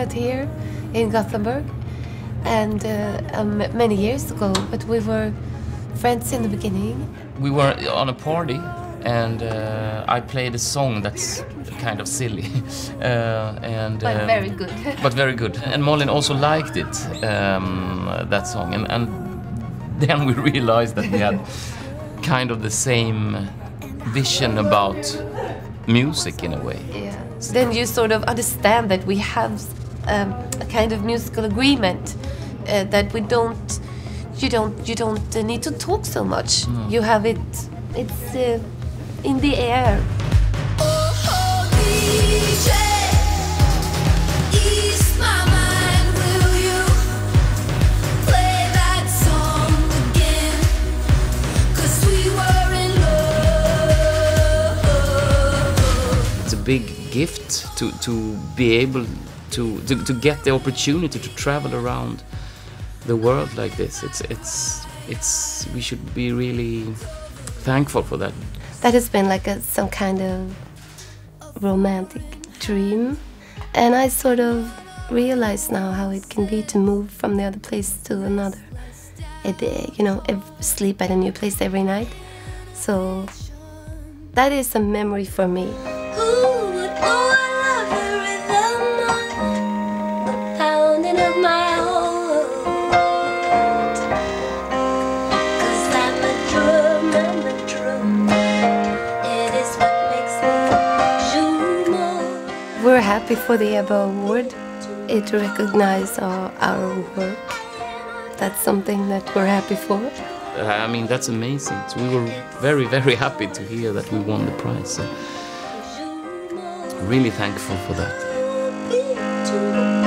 met here in Gothenburg, and many years ago. But we were friends in the beginning. We were on a party, and I played a song that's kind of silly, But very good. but very good. And Malin also liked it, that song, and then we realized that we had kind of the same vision about music in a way. Yeah. Then you sort of understand that we have a kind of musical agreement that we don't. You don't need to talk so much. No. You have it. It's in the air. Big gift to be able to get the opportunity to travel around the world like this. It's we should be really thankful for that. That has been like some kind of romantic dream, and I sort of realize now how it can be to move from the other place to another. Sleep at a new place every night. So that is a memory for me. We're happy for the EBBA award. It recognizes our work. That's something that we're happy for. I mean, that's amazing. So we were very, very happy to hear that we won the prize. So really thankful for that.